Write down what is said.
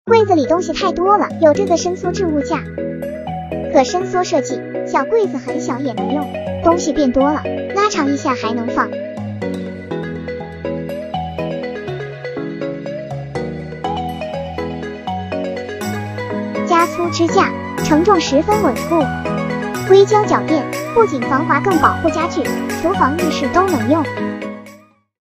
柜子里东西太多了，有这个伸缩置物架，可伸缩设计，小柜子很小也能用，东西变多了，拉长一下还能放。加粗支架，承重十分稳固，硅胶脚垫不仅防滑更保护家具，厨房、浴室都能用。